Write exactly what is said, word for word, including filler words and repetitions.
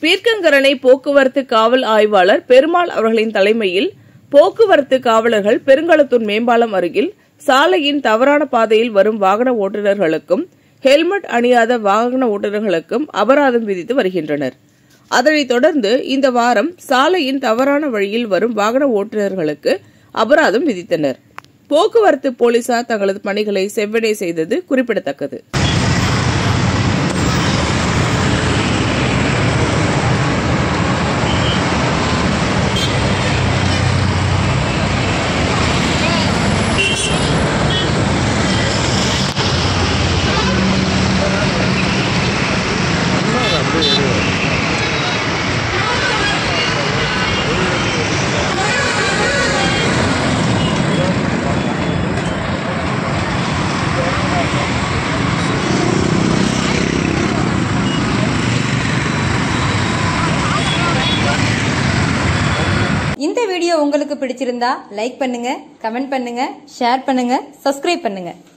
பீர்க்கங்கரணை போக்குவரத்து காவல் ஆய்வாளர் பெருமாள் அவர்களின் தலைமையில் போக்குவரத்து காவலர்கள் பெருங்களத்தூர் மேம்பாலம் அருகில் சாலையின் தவறான பாதையில் வரும் வாகன ஓட்டுநர்களுக்கும் ஹெல்மெட் அணியாத வாகன ஓட்டுநர்களுக்கும் அபராதம் விதித்து வருகின்றனர். அதனைத் தொடர்ந்து இந்த வாரம் சாலையின் தவறான வழியில் வரும் வாகன ஓட்டுநர்களுக்கு அபராதம் விதித்தனர். போக்குவரத்து போலீசார் தங்களது பணிகளை செவ்வனே செய்தது குறிப்பிடத்தக்கது. இந்த வீடியோ உங்களுக்கு பிடிச்சிருந்தா லைக் பண்ணுங்க, கமெண்ட் பண்ணுங்க, ஷேர் பண்ணுங்க, சப்ஸ்கிரைப் பண்ணுங்க.